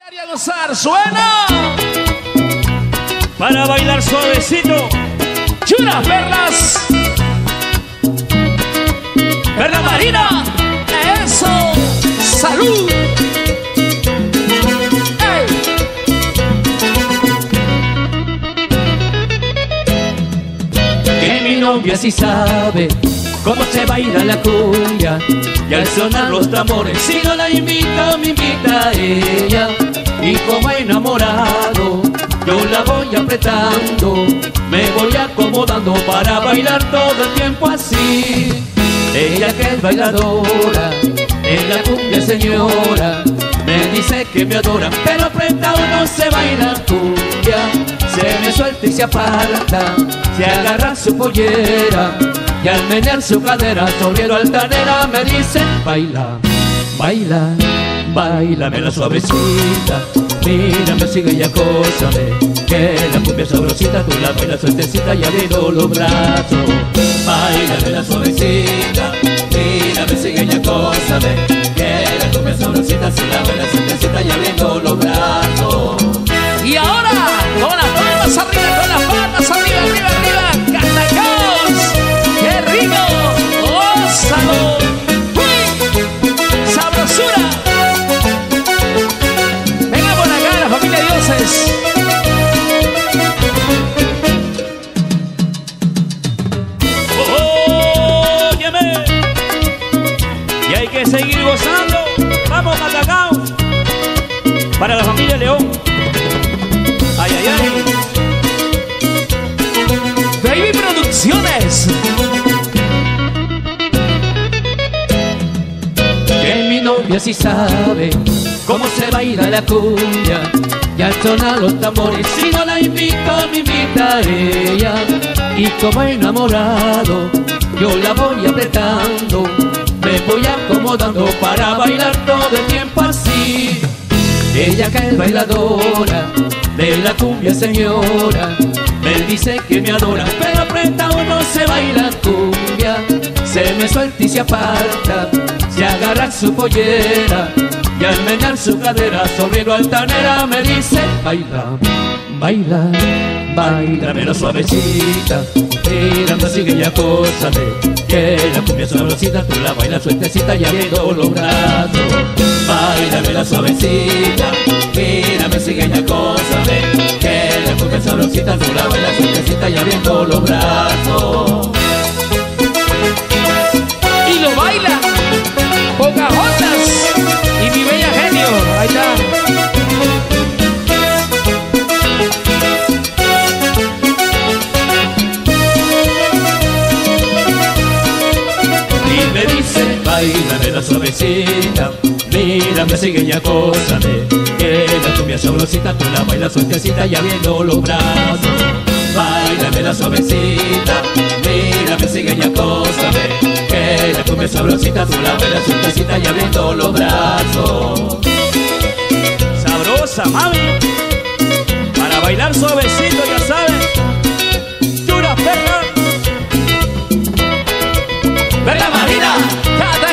Para gozar, suena. Para bailar suavecito. Churas perlas. Perla Marina. Eso. Salud. Ey. Que mi novia sí sabe cómo se baila la cumbia, y al sonar los tambores, si no la invita, me invita a ella. Y como enamorado, yo la voy apretando, me voy acomodando para bailar todo el tiempo así. Ella que es bailadora, en la cumbia señora, me dice que me adora, pero apretado no se baila cumbia. Se me suelta y se aparta, se agarra su pollera, y al menear su cadera sobre la altanera me dice: baila, baila, bailame la suavecita, mírame, sigue y acósame, que la cumbia sabrosita tú la bailas sueltecita y abriendo los brazos. Bailame la suavecita, mírame, sigue y acósame, que la cumbia sabrosita tú la bailas sueltecita y abriendo los brazos. Y ahora, con las palmas arriba, con las palmas arriba, arriba, arriba. ¡Cantacos! ¡Qué rico! ¡Gózalo! ¡Uy! ¡Sabrosura! Venga por acá, la familia Dioses. Óyeme. Y hay que seguir gozando. Vamos, Matacao. Para la familia León. Ay, ay, ay. Baby Producciones. Que mi novia sí sabe cómo se baila la cumbia, y al sonar los tambores, si no la invito, me invita a ella. Y como enamorado, yo la voy apretando, me voy acomodando para bailar todo el tiempo así. Ella que es bailadora, de la cumbia señora, me dice que me adora, pero apretado no se baila cumbia. Se me suelta y se aparta, se agarra su pollera, y al menear su cadera sobre la altanera me dice: baila, baila, bailame la suavecita, mírame, sigue y acósame, que la cumbia sabrosita tú la bailas sueltecita y abriendo los brazos. Bailame la suavecita, mírame, sigue y acósame, que la cumbia sabrosita tú la bailas sueltecita y abriendo los brazos. Y lo baila Pocahontas y mi bella genio. Ahí está. Y me dice: bailame la suavecita, mírame, sigue y acósame, que la cumbia sabrosita tú la bailas sueltecita y abriendo los brazos. Bailame la suavecita, mírame, sigue y acósame, que la cumbia sabrosita tú la bailas sueltecita y abriendo los brazos. Sabrosa, mami. Para bailar suavecito, ya sabes. Churas perlas. Perla Marina.